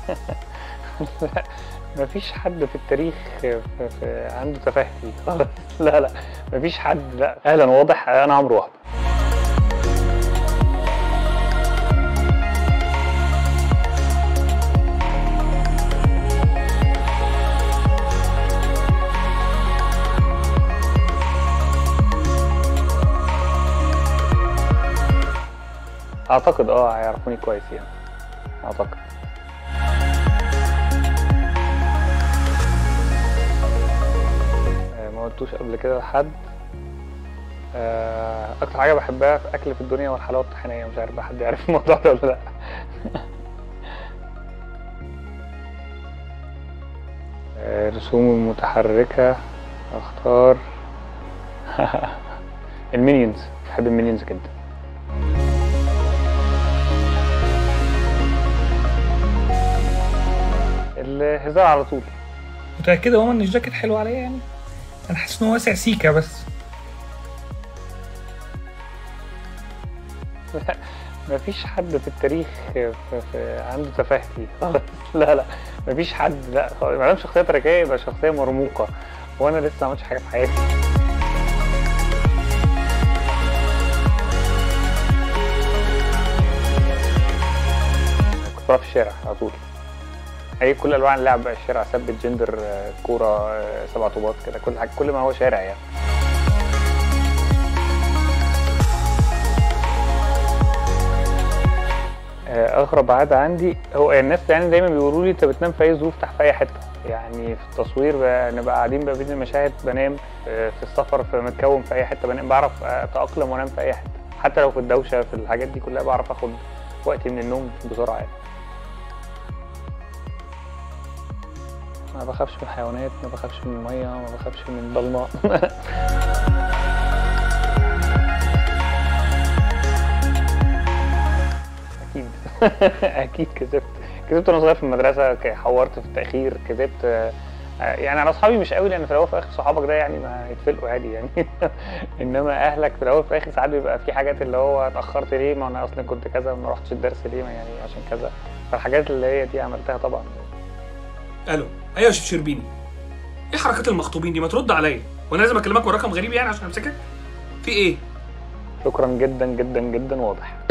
لا، مفيش حد في التاريخ عنده تفاهة خالص. لا لا، مفيش حد. لا، اهلا، واضح. انا عمرو وهب. اعتقد هيعرفوني كويس يعني، اعتقد. ما قلتوش قبل كده لحد. اكتر حاجه بحبها في اكل في الدنيا هو الحلاوه الطحينيه. مش عارف بقى حد يعرف الموضوع ده ولا لا. رسوم متحركه، اختار المينيونز. بحب المينيونز جدا. الهزار على طول. متأكدة ان الجاكيت حلو عليا يعني؟ انا حاسس ان هو واسع سيكا بس. لا، مفيش حد في التاريخ عنده تفاهة خالص. لا لا، مفيش حد. لا خالص، ما دام شخصية تاريخية يبقى شخصية مرموقة، وانا لسه ما عملتش حاجة في حياتي. كنت بلعب في الشارع على طول. كل الوان اللعب بقى، الشارع، ثبت، جندر، كورة، 7 طوبات كده، كل حاجة، كل ما هو شارع يعني. اغرب عاده عندي هو الناس يعني دايما بيقولوا لي انت بتنام في اي ظروف، تحت في اي حته. يعني في التصوير نبقى قاعدين ما بين المشاهد بنام، في السفر في متكون في اي حته بنام، بعرف اتاقلم وانام في اي حته، حتى لو في الدوشه في الحاجات دي كلها بعرف اخد وقتي من النوم بسرعه يعني. ما بخافش من الحيوانات، ما بخافش من الميه، ما بخافش من الضلمه. اكيد. اكيد كذبت وانا صغير في المدرسه، حورت في التاخير، كذبت. يعني انا اصحابي مش قوي، لان في الاول وفي الاخر صحابك ده يعني ما يتفلقوا عادي يعني. انما اهلك في الاول وفي الاخر ساعات بيبقى في حاجات اللي هو اتاخرت ليه، ما انا اصلا كنت كذا، ما رحتش الدرس ليه، ما يعني عشان كذا. فالحاجات اللي هي دي عملتها طبعا. الو، ايوه يا شربيني. ايه حركات المخطوبين دي؟ ما ترد عليا، وانا لازم اكلمك ورقم غريب يعني عشان امسكك؟ في ايه؟ شكرا جدا جدا جدا، واضح.